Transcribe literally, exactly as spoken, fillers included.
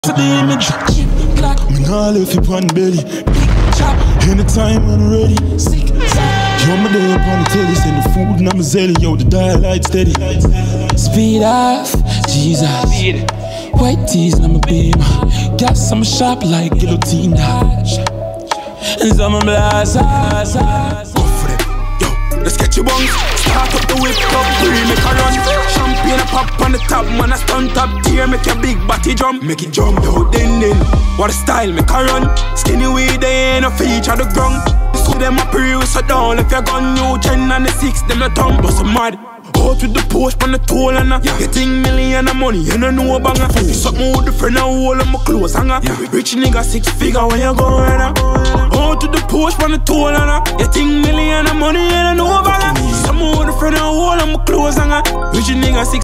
For the image, me nah left you on belly. Anytime I'm ready. Yo, me there upon the telly, send the food and I'm a zelly. Yo, the dial light steady. Speed off, Jesus. White tees and I'm a beam. Gas, I'm a sharp like guillotine. And some blast. Go for it, yo, let's get your bungs. Start up the whip, up, free, make a run. Champagne a pop on the top, man, a stunt top tier. Make your big body jump, make it jump, yo, then then. What a style, make a run. Skinny weed, they ain't a feature the ground. See them a pre, we so down. If you gun, you ten and the six, them a tongue, but some mad. Out with the post on the toll and a yeah. Getting million of money, you don't know a banger. Something with the friend and all of my clothes hanger. Yeah. Rich nigga six figure when you go right now. Out with the post on the toll and a getting million of money, you don't know a banger. Something with the friend and all of my clothes hanger. Rich nigga six